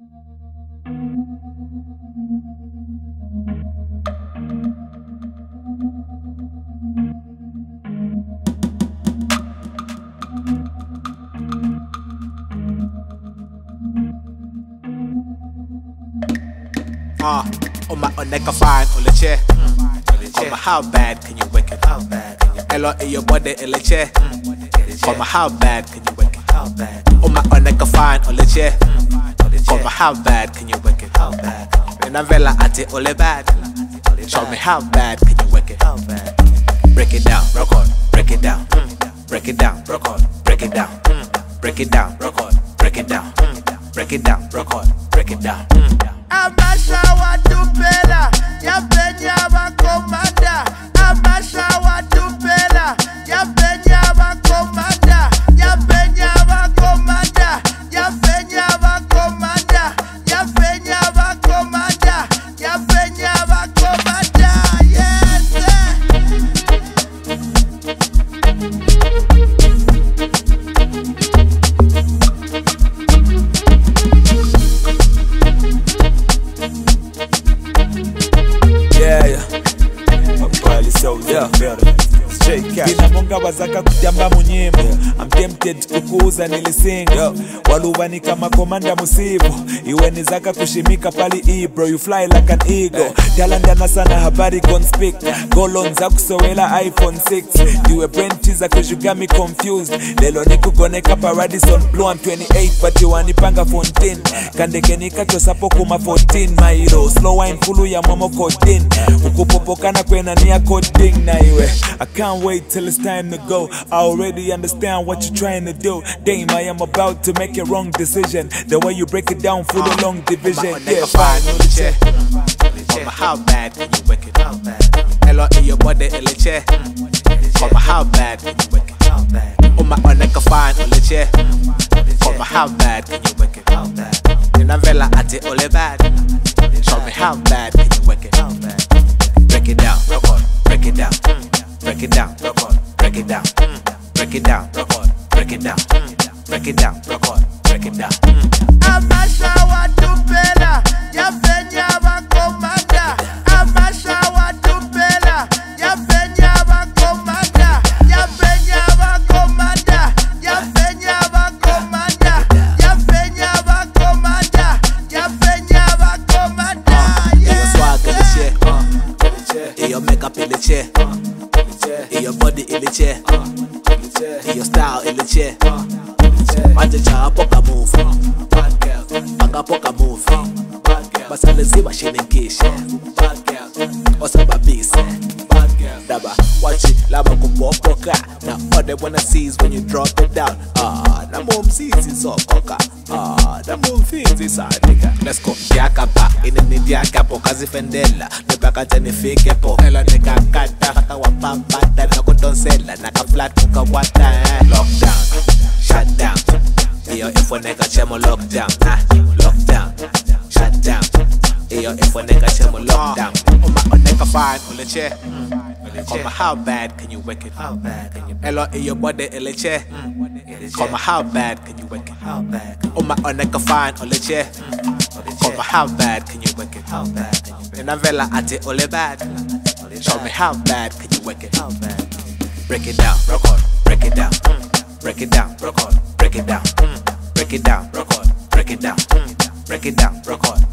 On my neck I find on the chair. How bad can you work it? How bad can you? Hello in your body in the chair. How bad can you work it? How bad? On my neck I find on the chair. How bad can you work it? How bad? When I'm vela at it all bad. Show me how bad can you work it? How bad? Break it down, rock on, break it down, break it down, rock on, break it down, break it down, rock on, break it down, break it down, rock on, break it down. Amasha watupela ya penya wakomanda. Amasha watupela ya penya wakomanda. Ya penya wakomanda. Ya penya wakomanda. Ya penya wakomanda. Ya penya wakomanda. Yes. Kinamonga wazaka kutamba munyimbo. I'm tempted kukuuza nilisinga. Waluvani kama komanda musibo. Iwe ni zaka kushimika pali bro. You fly like an eagle. Talanda sana habari gon speak. Golon za kusowela iPhone 6. You a brain teaser cause you got me confused. Lelo niku goneka Paradison Blue. I'm 28 but you wanipanga fontaine. Kandeke nikacho sapo kuma 14 mailo. Slow wine fulu ya momo codeine. Ukupopokana kwena niya coding na iwe. I can't wait till it's time to go. I already understand what you're trying to do. Damn, I am about to make a wrong decision. The way you break it down full of long division. Yeah, fine. How bad can you work it? How bad? Hello in your body in the chair. How bad can you work it? How bad? On my neck I find on the chair. How bad can you work it? How bad? In a vela at it all bad. Show me how bad can you work it? How bad? Break it down, rock on, break it down. Break it down, rock on, break it down, break it down, rock on, break it down, break it down, rock on, break it down. Amasha watupela ya penya wakomanda. Amasha watupela ya penya wakomanda. Ya penya wakomanda. Ya penya wakomanda. Ya penya wakomanda. Ya penya wakomanda. Your swag in the chair, your makeup in the chair. Your body in the chair, your style in the chair. Majaja poka move, panga poka move. Basaliziba shininkisha, osababise. Daba watch it, laba kupopoka. Now all they wanna see is when you drop it down. Na mom sees is up coca. Na mom feels is a nigga. Let's go. Diakapa, ini diakapo kazi fendela. Nepaka tenifike po. Ela nigga kata kaka wapapata na kutonsela na ka flat kuka wata. Lockdown, shut down. Iyo ifo nigga chemo lockdown. Lockdown, shut down. Iyo ifo nigga chemo lockdown. On my nigga fine on the chair. How bad can you work it? How bad can you? Hello in your body in the chair. How bad can you work it? How bad? On my neck fine on the chair. How bad can you work it? How bad can you? In a vela at it all bad. Show me how bad can you work it? How bad? Break it down, rock on, break it down, break it down, rock on, break it down, break it down, rock on, break it down, break it down, rock on.